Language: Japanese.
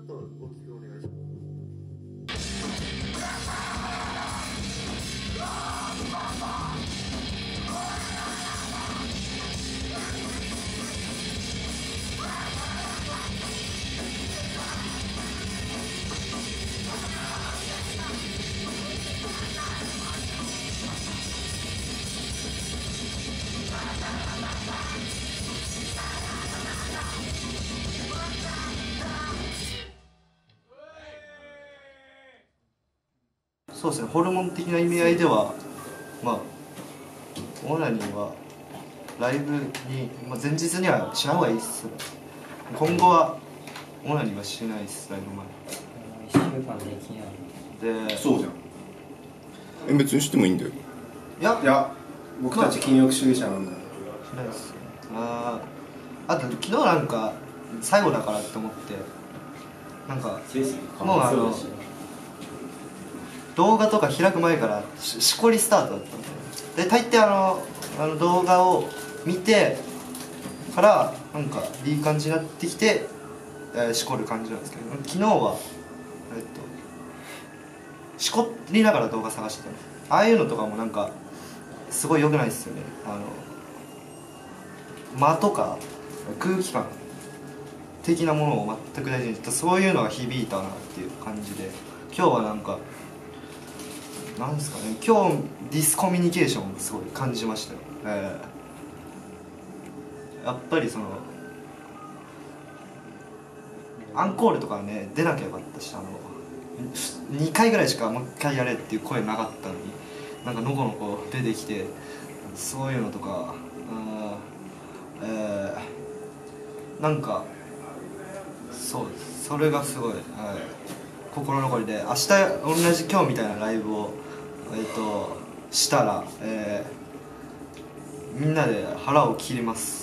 っとお聞きお願いします。そうですね、ホルモン的な意味合いでは、まあ、オナニーはライブに、前日にはしない方がいいっす。今後はオナニーはしないっす、ライブ前。 1週間できないで、そうじゃん。別にしてもいいんだよ。 いや、僕たち禁欲主義者なんだよ。 しないっす。あと昨日なんか最後だからって思ってなんかもう動画とか開く前からしこりスタートだったんで、大抵動画を見てからなんかいい感じになってきて、しこる感じなんですけど、昨日はしこりながら動画探してたんです。ああいうのとかもなんかすごい良くないですよね。間とか空気感的なものを全く大事にして、そういうのが響いたなっていう感じで、今日はなんかなんですかね、今日ディスコミュニケーションをすごい感じましたよ。やっぱりそのアンコールとかね出なきゃよかったし、2回ぐらいしかもう一回やれっていう声なかったのに、なんかのこのこ出てきて、そういうのとか、なんかそうです、それがすごい、心残りで、明日同じ今日みたいなライブをしたら、みんなで腹を切ります。